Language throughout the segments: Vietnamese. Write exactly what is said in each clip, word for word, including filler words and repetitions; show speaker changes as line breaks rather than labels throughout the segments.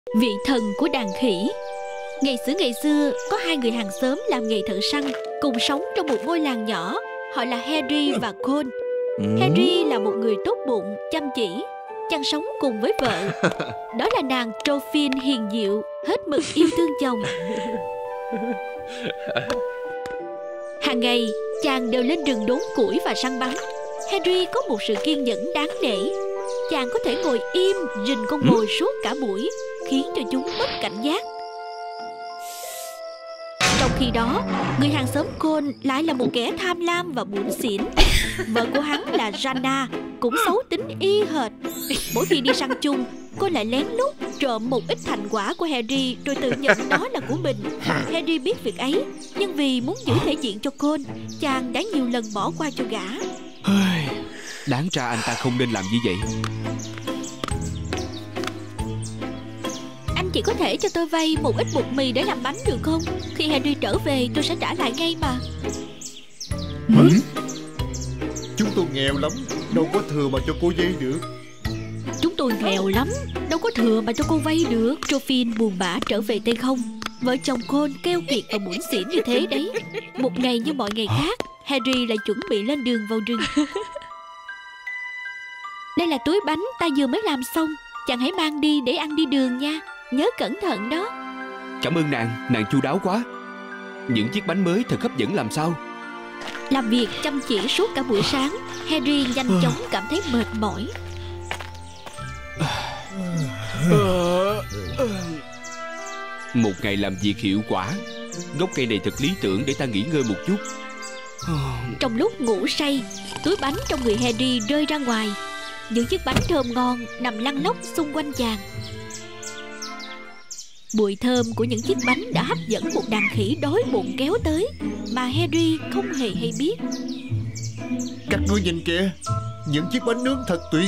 Vị thần của đàn khỉ. Ngày xưa ngày xưa, có hai người hàng xóm làm nghề thợ săn, cùng sống trong một ngôi làng nhỏ. Họ là Harry và Cole. ừ. Harry là một người tốt bụng, chăm chỉ. Chàng sống cùng với vợ. Đó là nàng Trophine hiền diệu, hết mực yêu thương chồng. Hàng ngày, chàng đều lên rừng đốn củi và săn bắn. Harry có một sự kiên nhẫn đáng nể. Chàng có thể ngồi im rình con mồi suốt cả buổi, khiến cho chúng mất cảnh giác. Trong khi đó, người hàng xóm Cole lại là một kẻ tham lam và bủn xỉn. Vợ của hắn là Rana, cũng xấu tính y hệt. Mỗi khi đi săn chung, cô lại lén lút trộm một ít thành quả của Harry, rồi tự nhận đó là của mình. Harry biết việc ấy, nhưng vì muốn giữ thể diện cho Cole, chàng đã nhiều lần bỏ qua cho gã.
Đáng ra anh ta không nên làm như vậy.
Anh chỉ có thể cho tôi vay một ít bột mì để làm bánh được không? Khi Harry trở về tôi sẽ trả lại ngay mà.
Hả? Chúng tôi nghèo lắm, đâu có thừa mà cho cô vay được.
Chúng tôi nghèo lắm, đâu có thừa mà cho cô vay được. Trophine buồn bã trở về tay không. Vợ chồng Cole keo kiệt và bủn xỉn như thế đấy. Một ngày như mọi ngày khác, Harry lại chuẩn bị lên đường vào rừng. Đây là túi bánh ta vừa mới làm xong. Chàng hãy mang đi để ăn đi đường nha. Nhớ cẩn thận đó.
Cảm ơn nàng, nàng chu đáo quá. Những chiếc bánh mới thật hấp dẫn làm sao.
Làm việc chăm chỉ suốt cả buổi sáng, Harry nhanh chóng cảm thấy mệt mỏi.
Một ngày làm việc hiệu quả. Gốc cây này thật lý tưởng để ta nghỉ ngơi một chút.
Trong lúc ngủ say, túi bánh trong người Harry rơi ra ngoài. Những chiếc bánh thơm ngon nằm lăn lóc xung quanh chàng. Mùi thơm của những chiếc bánh đã hấp dẫn một đàn khỉ đói bụng kéo tới, mà Harry không hề hay biết.
Các ngươi nhìn kìa, những chiếc bánh nướng thật tuyệt.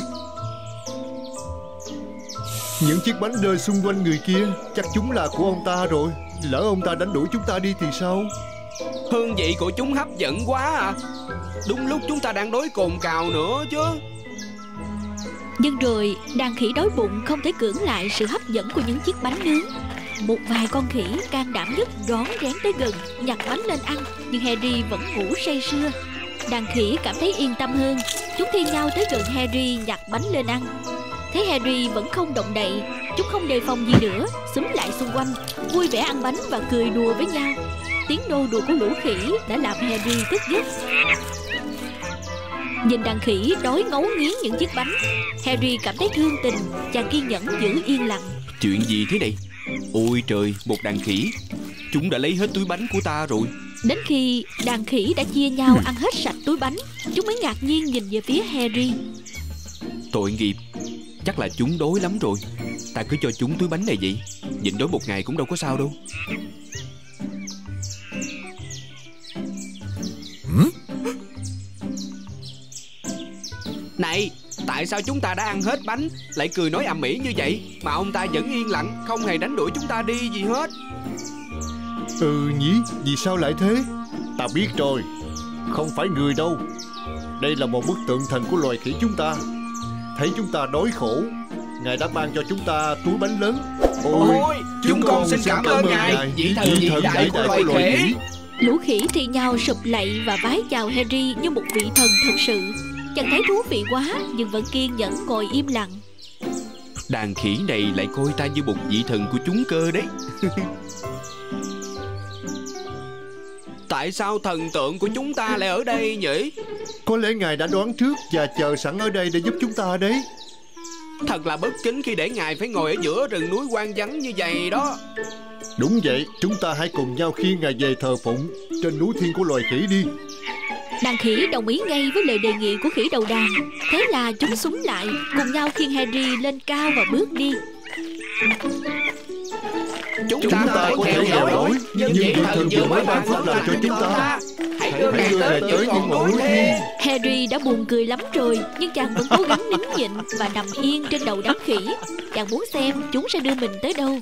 Những chiếc bánh rơi xung quanh người kia, chắc chúng là của ông ta rồi. Lỡ ông ta đánh đuổi chúng ta đi thì sao?
Hương vị của chúng hấp dẫn quá à. Đúng lúc chúng ta đang đói cồn cào nữa chứ.
Nhưng rồi đàn khỉ đói bụng không thể cưỡng lại sự hấp dẫn của những chiếc bánh nướng. Một vài con khỉ can đảm nhất rón rén tới gần, nhặt bánh lên ăn. Nhưng Harry vẫn ngủ say sưa. Đàn khỉ cảm thấy yên tâm hơn. Chúng thi nhau tới gần Harry nhặt bánh lên ăn. Thấy Harry vẫn không động đậy, chúng không đề phòng gì nữa, xúm lại xung quanh, vui vẻ ăn bánh và cười đùa với nhau. Tiếng nô đùa của lũ khỉ đã làm Harry thức giấc. Nhìn đàn khỉ đói ngấu nghiến những chiếc bánh, Harry cảm thấy thương tình. Chàng kiên nhẫn giữ yên lặng.
Chuyện gì thế này? Ôi trời, một đàn khỉ. Chúng đã lấy hết túi bánh của ta rồi.
Đến khi đàn khỉ đã chia nhau ăn hết sạch túi bánh, chúng mới ngạc nhiên nhìn về phía Harry.
Tội nghiệp, chắc là chúng đói lắm rồi. Ta cứ cho chúng túi bánh này vậy. Nhịn đói một ngày cũng đâu có sao đâu.
Hử?
Này, tại sao chúng ta đã ăn hết bánh lại cười nói ầm ĩ như vậy, mà ông ta vẫn yên lặng, không hề đánh đuổi chúng ta đi gì hết?
Ừ nhỉ, vì sao lại thế? Ta biết rồi, không phải người đâu. Đây là một bức tượng thần của loài khỉ chúng ta. Thấy chúng ta đói khổ, Ngài đã ban cho chúng ta túi bánh lớn. Ôi,
Ôi chúng con xin cảm ơn Ngài, vị thần vĩ đại của loài khỉ.
Lũ khỉ thì nhau sụp lạy và vái chào Harry như một vị thần thật sự. Chàng thấy thú vị quá, nhưng vẫn kiên nhẫn ngồi im lặng.
Đàn khỉ này lại coi ta như một vị thần của chúng cơ đấy. Tại sao thần tượng của chúng ta lại ở đây nhỉ?
Có lẽ Ngài đã đoán trước và chờ sẵn ở đây để giúp chúng ta đấy.
Thật là bất kính khi để Ngài phải ngồi ở giữa rừng núi hoang vắng như vậy đó.
Đúng vậy, chúng ta hãy cùng nhau khiêng Ngài về thờ phụng trên núi thiên của loài khỉ đi.
Đàn khỉ đồng ý ngay với lời đề nghị của khỉ đầu đàn. Thế là chúng xúm lại, cùng nhau khiêng Harry lên cao và bước đi.
Chúng,
chúng ta, ta có thể nghèo đói, nhưng vị thần vừa mới ban phước lành cho chúng ta. Hãy đưa Ngài tới những ngọn núi thiên.
Harry đã buồn cười lắm rồi, nhưng chàng vẫn cố gắng nín nhịn và nằm yên trên đầu đám khỉ. Chàng muốn xem chúng sẽ đưa mình tới đâu.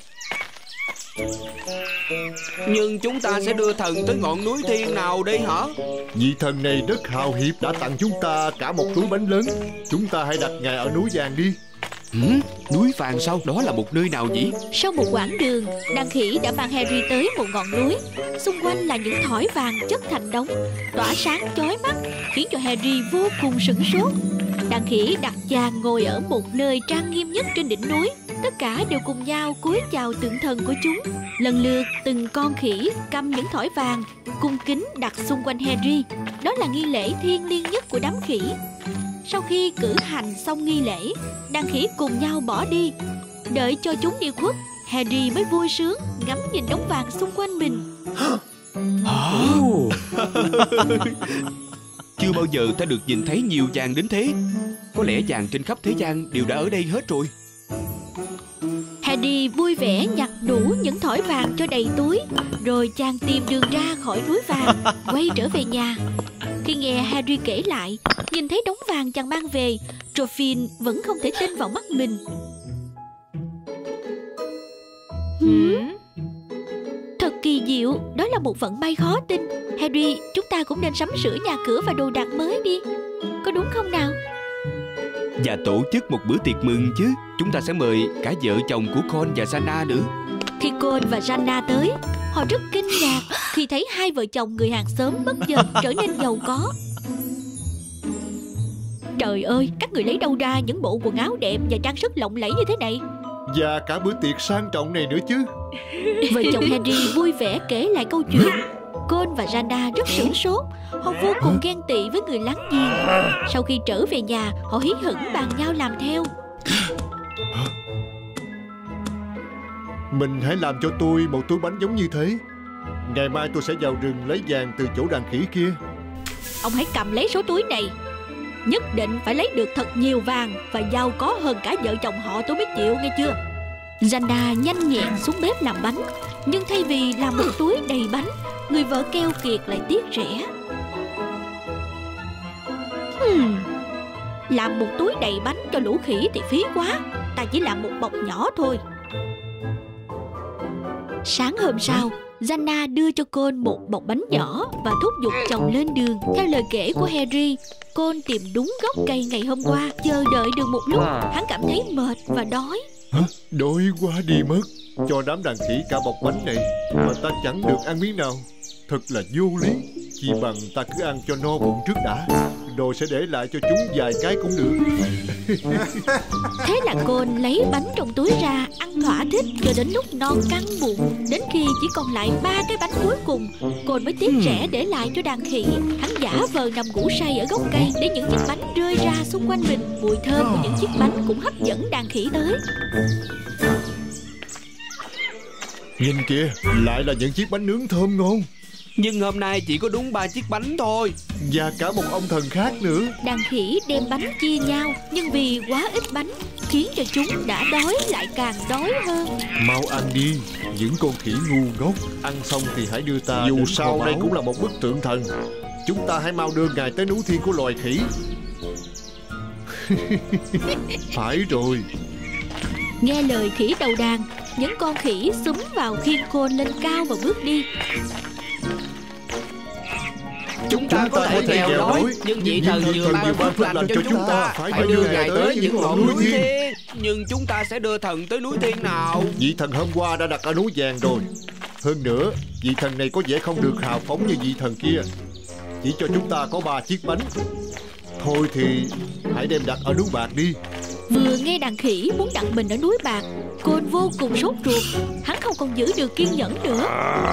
Nhưng chúng ta sẽ đưa thần tới ngọn núi thiên nào đây hả?
Vị thần này rất hào hiệp, đã tặng chúng ta cả một túi bánh lớn. Chúng ta hãy đặt Ngài ở núi vàng đi.
Hử? Núi vàng sao? Đó là một nơi nào nhỉ?
Sau một quãng đường, đàn khỉ đã mang Harry tới một ngọn núi. Xung quanh là những thỏi vàng chất thành đống, tỏa sáng chói mắt, khiến cho Harry vô cùng sửng sốt. Đàn khỉ đặt chàng ngồi ở một nơi trang nghiêm nhất trên đỉnh núi. Tất cả đều cùng nhau cúi chào tượng thần của chúng. Lần lượt từng con khỉ cầm những thỏi vàng cung kính đặt xung quanh Harry. Đó là nghi lễ thiêng liêng nhất của đám khỉ. Sau khi cử hành xong nghi lễ, đàn khỉ cùng nhau bỏ đi. Đợi cho chúng đi khuất, Harry mới vui sướng ngắm nhìn đống vàng xung quanh mình.
Chưa bao giờ ta được nhìn thấy nhiều vàng đến thế. Có lẽ vàng trên khắp thế gian đều đã ở đây hết rồi.
Harry vui vẻ nhặt đủ những thỏi vàng cho đầy túi. Rồi chàng tìm đường ra khỏi núi vàng, quay trở về nhà. Khi nghe Harry kể lại, nhìn thấy đống vàng chàng mang về, Trophine vẫn không thể tin vào mắt mình. Hmm? Thật kỳ diệu, đó là một vận may khó tin. Harry, chúng ta cũng nên sắm sửa nhà cửa và đồ đạc mới đi, có đúng không nào?
Và tổ chức một bữa tiệc mừng chứ. Chúng ta sẽ mời cả vợ chồng của Con và Sana nữa.
Khi Con và Sana tới, họ rất kinh ngạc khi thấy hai vợ chồng người hàng xóm bất chợt trở nên giàu có. Trời ơi, các người lấy đâu ra những bộ quần áo đẹp và trang sức lộng lẫy như thế này?
Và cả bữa tiệc sang trọng này nữa chứ.
Vợ chồng Harry vui vẻ kể lại câu chuyện. Con và Randa rất sửng sốt. Họ vô cùng ghen tị với người láng giềng. Sau khi trở về nhà, họ hí hửng bàn nhau làm theo.
Mình hãy làm cho tôi một túi bánh giống như thế. Ngày mai tôi sẽ vào rừng lấy vàng từ chỗ đàn khỉ kia.
Ông hãy cầm lấy số túi này. Nhất định phải lấy được thật nhiều vàng và giàu có hơn cả vợ chồng họ tôi mới chịu, nghe chưa? Randa nhanh nhẹn xuống bếp làm bánh. Nhưng thay vì làm một túi đầy bánh, người vợ keo kiệt lại tiếc rẻ. hmm. Làm một túi đầy bánh cho lũ khỉ thì phí quá. Ta chỉ làm một bọc nhỏ thôi. Sáng hôm sau, Randa đưa cho Con một bọc bánh nhỏ và thúc giục chồng lên đường. Theo lời kể của Harry, Con tìm đúng gốc cây ngày hôm qua. Chờ đợi được một lúc, hắn cảm thấy mệt và đói.
Hả? Đói quá đi mất. Cho đám đàn khỉ cả bọc bánh này mà ta chẳng được ăn miếng nào. Thật là vô lý. Chỉ bằng ta cứ ăn cho no bụng trước đã, rồi sẽ để lại cho chúng vài cái cũng được.
Thế là Con lấy bánh trong túi ra ăn thỏa thích cho đến lúc no căng bụng. Đến khi chỉ còn lại ba cái bánh cuối cùng, Con mới tiếc rẻ để lại cho đàn khỉ. Hắn giả vờ nằm ngủ say ở gốc cây để những chiếc bánh rơi ra xung quanh mình. Mùi thơm của những chiếc bánh cũng hấp dẫn đàn khỉ tới.
Nhìn kìa, lại là những chiếc bánh nướng thơm ngon.
Nhưng hôm nay chỉ có đúng ba chiếc bánh thôi.
Và cả một ông thần khác nữa.
Đàn khỉ đem bánh chia nhau, nhưng vì quá ít bánh khiến cho chúng đã đói lại càng đói hơn.
Mau ăn đi, những con khỉ ngu ngốc. Ăn xong thì hãy đưa ta. Dù sao đây cũng là một bức tượng thần. Chúng ta hãy mau đưa ngài tới núi thiên của loài khỉ. Phải rồi.
Nghe lời khỉ đầu đàn, những con khỉ xúm vào khiêng Con lên cao và bước đi.
Chúng ta có thể leo nổi, nhưng vị thần vừa ban phước lành cho chúng ta. Phải đưa ngài tới những ngọn núi thiên. Nhưng chúng ta sẽ đưa thần tới núi thiên nào?
Vị thần hôm qua đã đặt ở núi vàng rồi. Hơn nữa, vị thần này có vẻ không được hào phóng như vị thần kia. Chỉ cho chúng ta có ba chiếc bánh. Thôi thì hãy đem đặt ở núi bạc đi.
Vừa nghe đàn khỉ muốn đặt mình ở núi bạc, Con vô cùng sốt ruột. Hắn không còn giữ được kiên nhẫn nữa.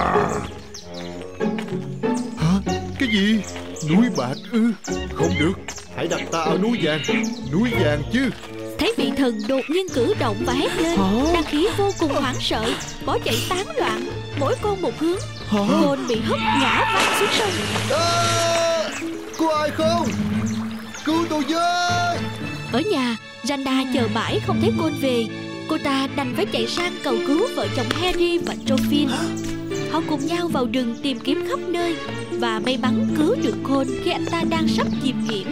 Hả? Cái gì? Núi bạc ư? Không được, hãy đặt ta ở núi vàng. Núi vàng chứ.
Thấy vị thần đột nhiên cử động và hét lên, đàn khỉ vô cùng hoảng sợ, bỏ chạy tán loạn, mỗi con một hướng. Con bị hất ngã văng xuống sông.
À, có ai không? Cứu tôi với.
Ở nhà, Randa chờ mãi không thấy Con về. Cô ta đành phải chạy sang cầu cứu vợ chồng Harry và Trophine. Họ cùng nhau vào rừng tìm kiếm khắp nơi và may mắn cứu được Con khi anh ta đang sắp chìm nghiễm.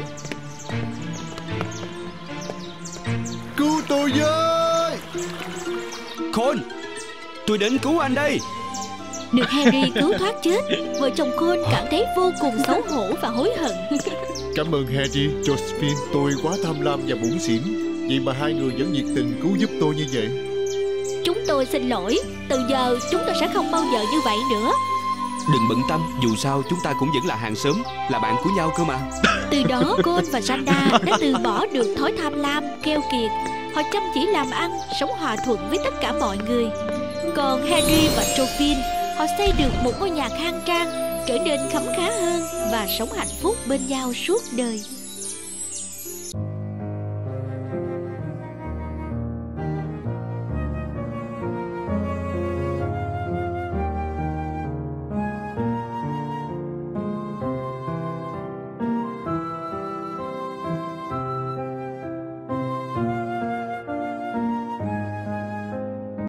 Cứu tôi với.
Con, tôi đến cứu anh đây.
Được Harry cứu thoát chết, vợ chồng Con cảm thấy vô cùng xấu hổ và hối hận.
Cảm ơn Harry, Josephine. Tôi quá tham lam và bủn xỉn. Vậy mà hai người vẫn nhiệt tình cứu giúp tôi như vậy.
Chúng tôi xin lỗi. Từ giờ chúng tôi sẽ không bao giờ như vậy nữa.
Đừng bận tâm, dù sao chúng ta cũng vẫn là hàng xóm, là bạn của nhau cơ mà.
Từ đó Cole và Xanda đã từ bỏ được thói tham lam, keo kiệt. Họ chăm chỉ làm ăn, sống hòa thuận với tất cả mọi người. Còn Harry và Trophine, họ xây được một ngôi nhà khang trang, trở nên khấm khá hơn và sống hạnh phúc bên nhau suốt đời.